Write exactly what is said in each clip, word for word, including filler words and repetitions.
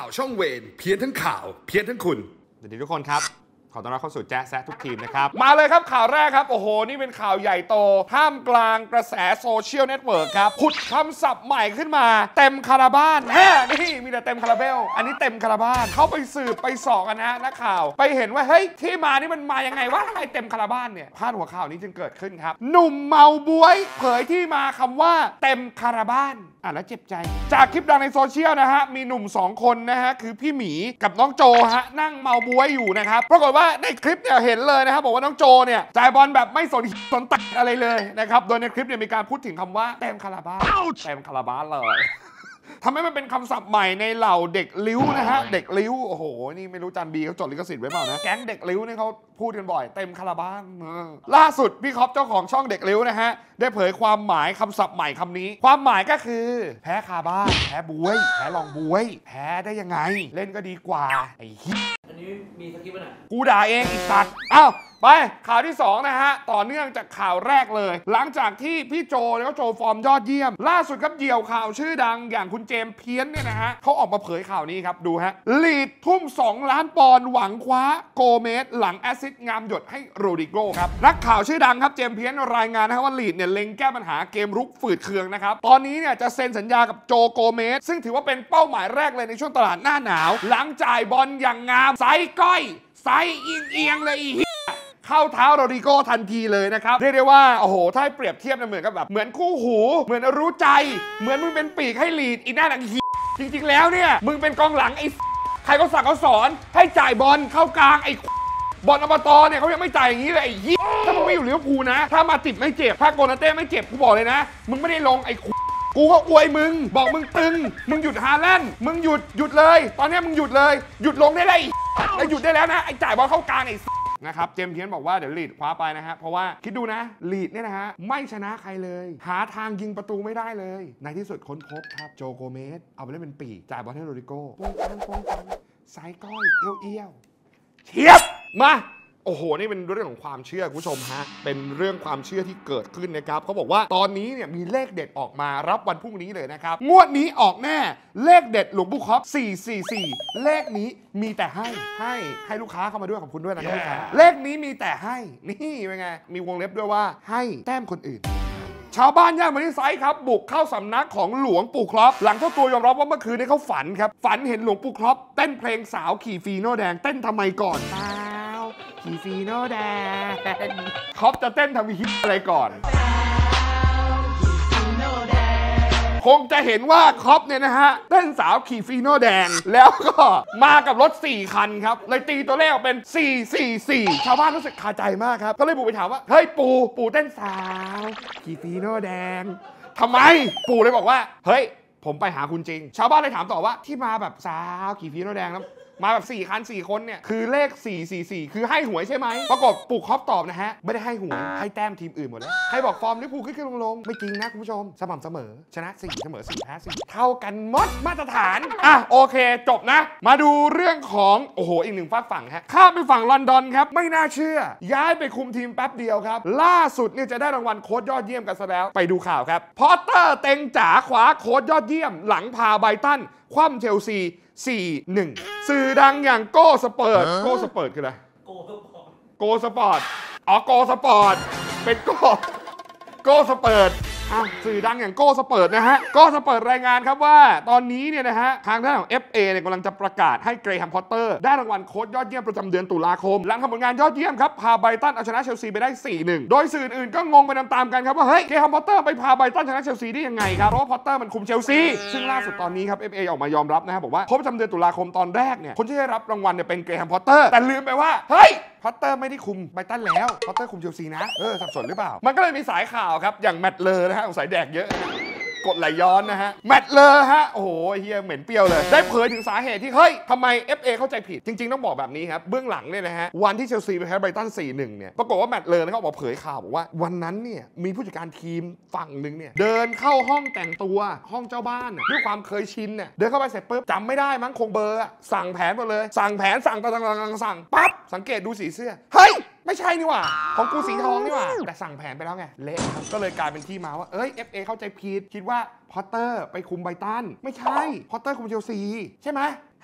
าวช่องเวนเพี้ยนทั้งข่าวเพี้ยนทั้งคุณสวัสดีทุกคนครับขอต้อนรับเข้าสู่แจ๊สแซะทุกทีมนะครับมาเลยครับข่าวแรกครับโอ้โหนี่เป็นข่าวใหญ่โตท่ามกลางกระแสโซเชียลเน็ตเวิร์กครับผุดคำศัพท์ใหม่ขึ้นมาเต็มคาราบ้านแฮ่นี่มีแต่เต็มคาราเบลอันนี้เต็มคาราบ้านเขาไปสืบไปสอบกันนะนักข่าวไปเห็นว่าเฮ้ยที่มานี่มันมายังไงวะไอ้เต็มคาราบ้านเนี่ยพาดหัวข่าวนี้จึงเกิดขึ้นครับหนุ่มเมาบวยเผยที่มาคำว่าเต็มคาราบ้านอ่ะแล้วเจ็บใจจากคลิปดังในโซเชียลนะฮะมีหนุ่มสองคนนะฮะคือพี่หมีกับน้องโจฮะนั่งเมาบวยอยู่นะครับปรากฏว่าในคลิปเนี่ยเห็นเลยนะครับบอกว่าน้องโจเนี่ยจ่ายบอลแบบไม่สนสนตัดอะไรเลยนะครับโดยในคลิปเนี่ยมีการพูดถึงคำว่าเต็มคาราบ้านเต็มคาราบ้านเลยทำให้มันเป็นคำศัพท์ใหม่ในเหล่าเด็กลิ้วนะฮะเด็กลิ้วโอ้โหนี่ไม่รู้จันบีเขาจดลิขสิทธิ์ไว้เปล่านะแก๊งเด็กลิ้วนี่เขาพูดกันบ่อยเต็มคาราบ้านล่าสุดพี่คอปเจ้าของช่องเด็กลิ้วนะฮะได้เผยความหมายคำศัพท์ใหม่คำนี้ความหมายก็คือแพ้คาบ้านแพ้บวยแพ้ลองบวยแพ้ได้ยังไงเล่นก็ดีกว่าไอ้ฮิอันนี้มีสคริปต์ป่ะเนี่ยกูด่าเองอีสัตว์อ้าวไปข่าวที่สองนะฮะต่อเนื่องจากข่าวแรกเลยหลังจากที่พี่โจแล้วก็โจฟอร์มยอดเยี่ยมล่าสุดครับเหยี่ยวข่าวชื่อดังอย่างคุณเจมเพี้ยนเนี่ยนะฮะเขาออกมาเผยข่าวนี้ครับดูฮะลีดทุ่มสองล้านปอนด์หวังคว้าโกเมสหลังแอซิดงามหยดให้โรดิโก้ครับนักข่าวชื่อดังครับเจมเพี้ยนรายงานนะว่าลีดเนี่ยเล็งแก้ปัญหาเกมรุกฝืดเคืองนะครับตอนนี้เนี่ยจะเซ็นสัญญากับโจโกเมสซึ่งถือว่าเป็นเป้าหมายแรกเลยในช่วงตลาดหน้าหนาวหลังจ่ายบอลอย่างงามไซก้อยไซเอียงๆเลยอีเข้าเท้าโรดิโก้ทันทีเลยนะครับเรียกได้ว่าโอ้โหถ้าให้เปรียบเทียบเหมือนกับแบบเหมือนคู่หูเหมือนรู้ใจเหมือนมึงเป็นปีกให้ลีดอีหน้าหนังฮีจริงๆแล้วเนี่ยมึงเป็นกองหลังไอ้ใครเขาสั่งเขาสอนให้จ่ายบอลเข้ากลางไอ้บอลอบตเนี่ยเขายังไม่จ่ายอย่างนี้เลยไอ้ฮีถ้ามึงไม่อยู่ลิเวอร์พูลนะถ้ามาติดไม่เจ็บถ้าโกนาเต้ไม่เจ็บกูบอกเลยนะมึงไม่ได้ลงไอ้กูก็อวยมึงบอกมึงตึงมึงหยุดฮาแลนด์มึงหยุดหยุดเลยตอนนี้มึงหยุดเลยหยุดลงได้เลยไอ้หยุดได้แล้วนะไอ้จ่ายบอลเข้ากลางไอ้นะครับเจมเพียนบอกว่าเดี๋ยวลีดคว้าไปนะฮะเพราะว่าคิดดูนะลีดเนี่ยนะฮะไม่ชนะใครเลยหาทางยิงประตูไม่ได้เลยในที่สุดค้นพบครับโจโกเมสเอาไปเล่นเป็นปีกจ่ายบอลให้โรดิโก้ป้องกันป้องกันสายก้อยเอี้ยวเอี้ยวเทียบมาโอ้โหนี่เป็นเรื่องของความเชื่อคุณผู้ชมฮะเป็นเรื่องความเชื่อที่เกิดขึ้นนะครับเขาบอกว่าตอนนี้เนี่ยมีเลขเด็ดออกมารับวันพรุ่งนี้เลยนะครับงวดนี้ออกแน่เลขเด็ดหลวงปู่ครอบสี่ สี่ สี่เลขนี้มีแต่ให้ให้ให้ลูกค้าเข้ามาด้วยขอบคุณด้วยนะลูกค้าเลขนี้มีแต่ให้นี่เป็นไงมีวงเล็บด้วยว่าให้แต้มคนอื่นชาวบ้านย่านมอนิไซค์ครับบุกเข้าสำนักของหลวงปู่ครอบหลังเจ้าตัวยอมรับว่าเมื่อคืนนี้เขาฝันครับฝันเห็นหลวงปู่ครอบเต้นเพลงสาวขี่ฟีโน่แดงเต้นทำไมก่อนขี่ฟีโน่แดงครอบจะเต้นทำฮิตอะไรก่อนคงจะเห็นว่าครอปเนี่ยนะฮะเต้นสาวขี่ฟีโน่แดงแล้วก็มากับรถสี่คันครับเลยตีตัวเลขออกเป็นสี่ สี่ สี่ชาวบ้านรู้สึกคาใจมากครับก็เลยบุกไปถามว่าเฮ้ยปู่ปู่เต้นสาวขี่ฟีโน่แดงทำไมปู่เลยบอกว่าเฮ้ยผมไปหาคุณจริงชาวบ้านเลยถามต่อว่าที่มาแบบสาวขี่ฟีโน่แดงแล้วมาแบบสี่คันสี่คนเนี่ยคือเลขสี่ สี่ สี่คือให้หวยใช่ไหมปรากฏปู่ครอบตอบนะฮะไม่ได้ให้หวยให้แต้มทีมอื่นหมดแล้วใครบอกฟอร์มลิเวอร์พูลขึ้นขึ้นลงๆไม่จริงนะคุณผู้ชมสม่ำเสมอชนะสี่เสมอสี่แพ้สี่เท่ากันหมดมาตรฐานอ่ะโอเคจบนะมาดูเรื่องของโอ้โหอีกหนึ่งฝากฝั่งฮะข้ามไปฝั่งลอนดอนครับไม่น่าเชื่อย้ายไปคุมทีมแป๊บเดียวครับล่าสุดเนี่ยจะได้รางวัลโค้ชยอดเยี่ยมกันซะแล้วไปดูข่าวครับพอตเตอร์เต็งจ๋าขวาโค้ชยอดเยี่ยมหลังพาไบรตันคว่ำเชลซีสี่ หนึ่ง สื่อดังอย่างโก้สเปิร์ตโก้สเปิร์ตคืออะไรโก้สปอร์ตโก้สปอร์ตอ๋อโก้สปอร์ตเป็นโก้โก้สเปิร์ตอ่ะสื่อดังอย่างโก้สเปิร์ตนะฮะโก้สเปิร์ตรายงานครับว่าตอนนี้เนี่ยนะฮะทางด้านของ เอฟ เอ เนี่ยกำลังจะประกาศให้เกรแฮมพอตเตอร์ได้รางวัลโค้ชยอดเยี่ยมประจำเดือนตุลาคมหลังทำผลงานยอดเยี่ยมครับพาไบรตันเอาชนะเชลซีไปได้ สี่ หนึ่ง โดยสื่ออื่นก็งงไปตามๆกันครับว่าเฮ้ยเกรแฮมพอตเตอร์ไปพาไบรตันชนะเชลซีได้ยังไงครับเพราะว่าพอตเตอร์มันคุมเชลซีซึ่งล่าสุดตอนนี้ครับ เอฟ เอ ออกมายอมรับนะครับบอกว่าโค้ชประจำเดือนตุลาคมตอนแรกเนี่ยคนที่ได้รับรางวัลเนี่ยเป็นเกรแฮมพอตเตอร์แต่ลืมไปว่าเฮ้ยพอตเตอร์ไม่ได้คุมไบรตันแล้วพอตเตอร์คุมเชลซีนะเออสับสนหรือเปล่ามันก็เลยมีสายข่าวครับอย่างแมตต์เลอร์นะฮะสายแดกเยอะกดไหลย้อนนะฮะแมตต์เลอร์ฮะโอ้โหเฮียเหม็นเปรี้ยวเลยได้เผยถึงสาเหตุที่เฮ้ยทำไม เอฟ เอ เข้าใจผิดจริงๆต้องบอกแบบนี้ครับเบื้องหลังเนี่ยนะฮะวันที่เชลซีไปแพ้ไบรตัน สี่ หนึ่ง เนี่ยปรากฏว่าแมตต์เลอร์เขาบอกเผยข่าวบอกว่าวันนั้นเนี่ยมีผู้จัดการทีมฝั่งหนึ่งเนี่ยเดินเข้าห้องแต่งตัวห้องเจ้าบ้านด้วยความเคยชินเนี่ยเดินเข้าไปเสร็จปุ๊บจำไม่ได้มั้งคงเบอร์สั่งแผนหมดเลยสั่งแผนสั่งต่างๆสั่งปั๊บสังเกตดูสีเสื้อเฮ้ยไม่ใช่นี่หว่าของกูสีทองนี่หว่าแต่สั่งแผนไปแล้วไงเละก็เลยกลายเป็นที่มาว่าเอ้ย เอฟ เอ เข้าใจผิดคิดว่าพอตเตอร์ไปคุมไบรตันไม่ใช่พอตเตอร์คุมเชลซีใช่ไหม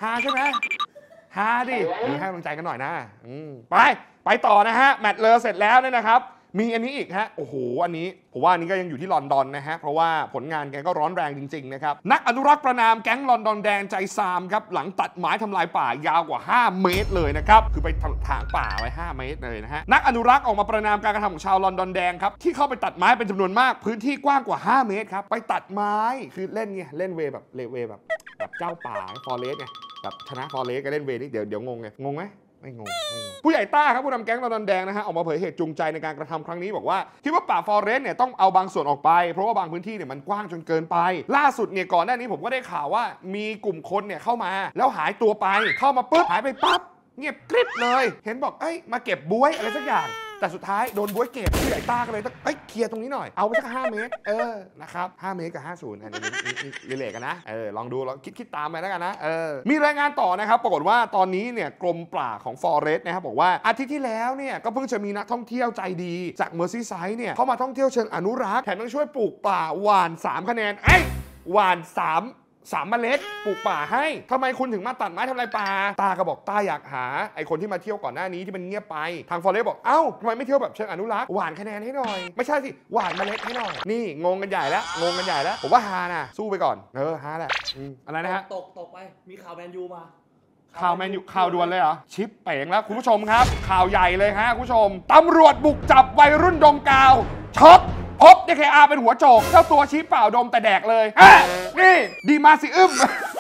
ฮาใช่ไหมฮาดิมีให้กำลังใจกันหน่อยนะอืมไปไปต่อนะฮะแมตช์เลอเสร็จแล้วเนี่ยนะครับมีอันนี้อีกฮะโอ้โหอันนี้ผมว่าอันนี้ก็ยังอยู่ที่ลอนดอนนะฮะเพราะว่าผลงานแกก็ร้อนแรงจริงๆนะครับนักอนุรักษ์ประนามแก๊งลอนดอนแดงใจซามครับหลังตัดไม้ทำลายป่ายาวกว่าห้าเมตรเลยนะครับคือไปถางป่าไว้ห้าเมตรเลยนะฮะนักอนุรักษ์ออกมาประนามการกระทำของชาวลอนดอนแดงครับที่เข้าไปตัดไม้เป็นจำนวนมากพื้นที่กว้างกว่าห้าเมตรครับไปตัดไม้คือเล่นไงเล่นเวแบบเลเวแบบแบบเจ้าป่าฟอเรสต์ไงแบบชนะฟอเรสต์ก็เล่นเวนี่เดี๋ยวเดี๋ยวงงไงงงไหมไม่งงไม่งงผู้ใหญ่ต้าครับผู้นำแก๊งลอนดอนแดงนะฮะออกมาเผยเหตุจูงใจในการกระทำครั้งนี้บอกว่าคิดว่าป่าฟอเรสต์เนี่ยต้องเอาบางส่วนออกไปเพราะว่าบางพื้นที่เนี่ยมันกว้างจนเกินไปล่าสุดเนี่ยก่อนหน้านี้ผมก็ได้ข่าวว่ามีกลุ่มคนเนี่ยเข้ามาแล้วหายตัวไปเข้ามาปุ๊บหายไปปั๊บเงียบกริบเลยเห็นบอกเอ้ยมาเก็บบ๊วยอะไรสักอย่างแต่สุดท้ายโดนบ๊วยเก็บผู้ใหญ่ต้าก็เลยต้องเอ้ยเคลียร์ตรงนี้หน่อยเอาไปสักห้าเมตรเออนะครับห้าเมตรกับห้าสิบอันนี้รีเลทกันนะเออลองดูลองคิดคิดตามไปแล้วกันนะเออมีรายงานต่อนะครับปรากฏว่าตอนนี้เนี่ยกรมป่าของฟอเรสต์นะครับบอกว่าอาทิตย์ที่แล้วเนี่ยก็เพิ่งจะมีนักท่องเที่ยวใจดีจากเมอร์ซีไซด์เนี่ยเข้ามาท่องเที่ยวเชิงอนุรักษ์แถมยังช่วยปลูกป่าหว่านสามคะแนนเอ้ยหว่านสามสามเมล็ดปลูกป่าให้ทำไมคุณถึงมาตัดไม้ทำลายป่าตาก็บอกตาอยากหาไอคนที่มาเที่ยวก่อนหน้านี้ที่มันเงียบไปทางฟอเรสต์บอกเอ้าทำไมไม่เที่ยวแบบเชิงอนุรักษ์หว่านคะแนนให้หน่อยไม่ใช่สิหว่านเมล็ดให้หน่อยนี่งงกันใหญ่แล้วงงกันใหญ่แล้วผมว่าฮานะสู้ไปก่อนเออฮาแหละอะไรนะฮะตกตกไปมีข่าวแมนยูมาข่าวแมนยูข่าวด่วนเลยเหรอชิปเป๋งแล้วคุณผู้ชมครับข่าวใหญ่เลยฮะคุณผู้ชมตำรวจบุกจับวัยรุ่นดมกาวช็อกพบ ดี เค อาร์ เป็นหัวโจกเจ้าตัวชี้เปล่าดมแต่แดกเลยนี่ดีมาซิอึม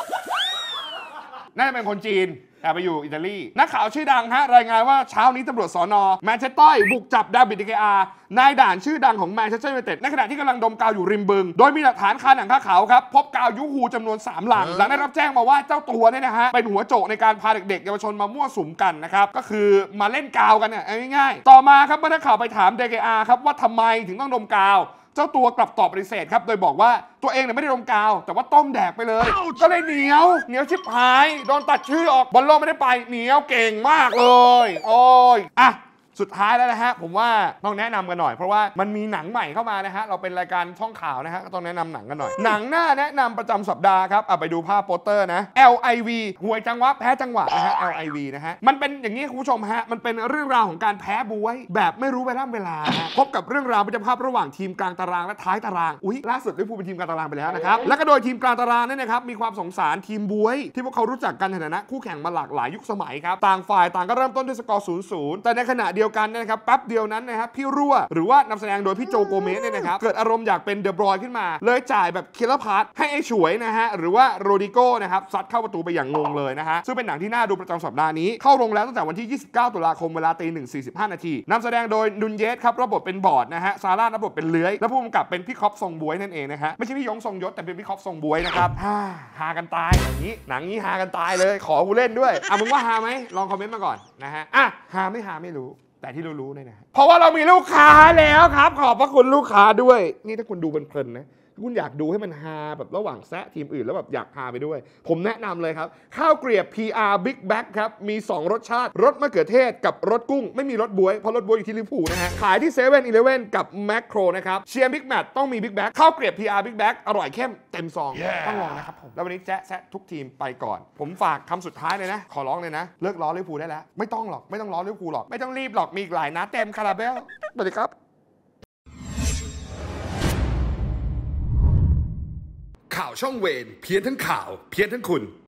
น่าจะเป็นคนจีนแต่ไปอยู่อิตาลีนักข่าวชื่อดังฮะรายงานว่าเช้านี้ตำรวจสน.แมนเชสเตอร์บุกจับดาวิด ดี เค อาร์ นายด่านชื่อดังของแมนเชสเตอร์ยูไนเต็ดในขณะที่กำลังดมกาวอยู่ริมบึงโดยมีหลักฐานคาหนังคาเขาครับพบกาวยูฮูจำนวนสามหลังหลังได้รับแจ้งมาว่าเจ้าตัวเนี่ยนะฮะเป็นหัวโจกในการพาเด็กๆเยาวชนมามั่วสุมกันนะครับก็คือมาเล่นกาวกันเนี่ยง่ายๆต่อมาครับเมื่อนักข่าวไปถาม ดี เค อาร์ ครับว่าทำไมถึงต้องดมกาวเจ้าตัวกลับตอบปฏิเสธครับโดยบอกว่าตัวเองเนี่ยไม่ได้ดมกาวแต่ว่าต้มแดกไปเลยก็เลยเหนียวเหนียวชิบหายโดนตัดชื่อออกบอลโลกไม่ได้ไปเหนียวเก่งมากเลยโอ้ยอ่ะสุดท้ายแล้วนะฮะผมว่าต้องแนะนำกันหน่อยเพราะว่ามันมีหนังใหม่เข้ามานะฮะเราเป็นรายการช่องข่าวนะฮะก็ต้องแนะนำหนังกันหน่อยหนังหน้าแนะนำประจำสัปดาห์ครับเอาไปดูภาพโปสเตอร์นะ แอล ไอ วี ห่วยจังหวะแพ้จังหวะนะฮะ แอล ไอ วี นะฮะมันเป็นอย่างนี้คุณผู้ชมฮะมันเป็นเรื่องราวของการแพ้บวยแบบไม่รู้เวลาเวลาพบกับเรื่องราวมิตรภาพระหว่างทีมกลางตารางและท้ายตารางอุ้ยล่าสุดลิเวอร์พูลเป็นทีมกลางตารางไปแล้วนะครับและก็โดยทีมกลางตารางนี่นะครับมีความสงสารทีมบวยที่พวกเขารู้จักกันในฐานะคู่แข่งมาหลากหลายยุคสมัยครับต่างฝ่ายต่างก็เริ่มต้นด้วยสกอร์ ศูนย์ ศูนย์ แต่ในขณะเดียวกันนะครับแป๊บเดียวนั้นนะครับพี่รั่วหรือว่านำแสดงโดยพี่โจโกเมสเนี่ยนะครับเกิดอารมณ์อยากเป็นเดอะบรอยขึ้นมาเลยจ่ายแบบคิลเลอร์พาร์ทให้ไอ้ฉวยนะฮะหรือว่าโรดิโก้นะครับซัดเข้าประตูไปอย่างงงเลยนะฮะซึ่งเป็นหนังที่น่าดูประจำสัปดาห์นี้เข้าโรงแล้วตั้งแต่วันที่ยี่สิบเก้าตุลาคมเวลาตีหนึ่งสี่สิบห้านาทีนำแสดงโดยนุนเยสครับรับบทเป็นบอร์ดนะฮะซาร่ารับบทเป็นเลื้อยและผู้กำกับเป็นพี่คอปทรงบวยนั่นเองนะฮะไม่ใช่พี่ยงทรงยศแต่เป็นพี่คอปทรงบวยนะครับฮ่าฮากันตายอย่างนี้หนังนี้ฮากันตายเลยขอกูเล่นด้วยอ่ะมึงว่าฮาไหมลองคอมเมนต์มาก่อนนะฮะอ่ะฮาไม่ฮาไม่รู้แต่ที่รู้ๆเนี่ยนะเพราะว่าเรามีลูกค้าแล้วครับขอบพระคุณลูกค้าด้วยนี่ถ้าคุณดูเพลินๆนะคุณอยากดูให้มันฮาแบบระหว่างแซะทีมอื่นแล้วแบบอยากฮาไปด้วยผมแนะนำเลยครับข้าวเกรียบ พี อาร์ Big Bag ครับมีสองรสชาติรสมะเขือเทศกับรสกุ้งไม่มีรสบ๊วยเพราะรสบ๊วยอยู่ที่ลิเวอร์พูลนะฮะขายที่เซเว่นอีเลฟเว่นกับแมคโครนะครับเชียร์บิ๊กแมตต้องมี Big Bag ข้าวเกรียบ พี อาร์ Big Bag อร่อยเข้มเต็มซอง yeah. ต้องลองนะครับผมแล้ววันนี้แจ๊ะแซะทุกทีมไปก่อนผมฝากคำสุดท้ายเลยนะขอร้องเลยนะเลิกล้อลิเวอร์พูลได้แล้วไม่ต้องหรอกไม่ต้องล้อลิเวอร์พูลหรอกไม่ต้องรีบหรอกมีอีกหลายนัดเต็มคาราเบลสวัสดีครับข่าวช่องเวรเพี้ยนทั้งข่าวเพี้ยนทั้งคุณ